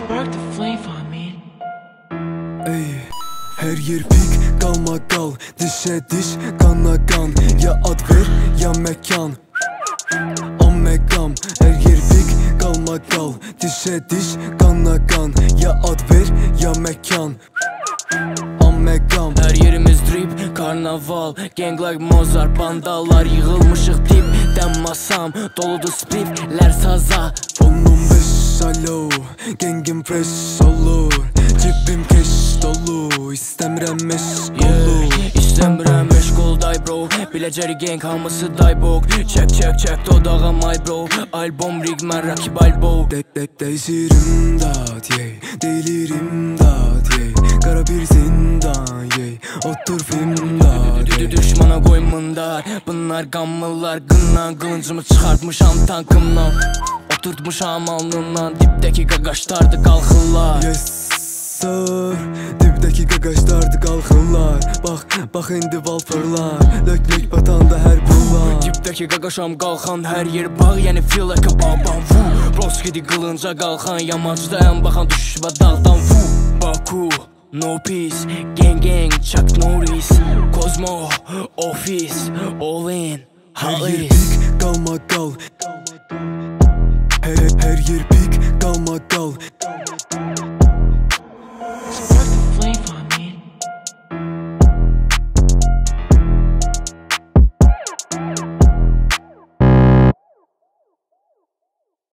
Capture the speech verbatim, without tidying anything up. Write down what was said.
spark the flame for me. Ey, her yer pik, qalma qal, dişə diş, qana qan. Ya ad ver, ya məkan. Am məqam, her yer pik, qalma qal, dişə diş, qana qan. Ya ad ver, ya məkan. Am məqam. Her yerimiz drip, karnaval, gang like Mozart, bandalar yığılmışıq dip. Dən masam, doludur spliflər saza. on on beş alo, gengim fresh olur. Cibim keş dolu, istəmirəm meşq olur. İstəmirəm meşğul day bro, biləcəri gang hamısı daybok. Çək çək çək dodağa my bro, albom rig mən rakib albo. De de Değişirim dat yey, delirim dat yey. Qara bir zindan yey, otur filmdat. Düşmana qoymundar, bunlar qanmırlar. Qından qılıncımı çıxartmışam tankımdan. Oturtmuşam alnından, dipdəki qaqaşlardı qalxırlar. Yes sir, dibdəki qaqaşlardı qalxırlar. Bax, bax indi valfırlar, lök lök batanda hər bunlar. Dipdəki qaqaşam qalxan, hər yer bağ, yəni feel like a babam vu. Broskidi qılınca qalxan, yamacdayan baxan düşüşbə dağdan vu. Baku, no peace, gang gang, Chuck Norris, Cosmo, office, all in, Hər yer Hollis. pik, qalma qal. Hər, hər yer pik.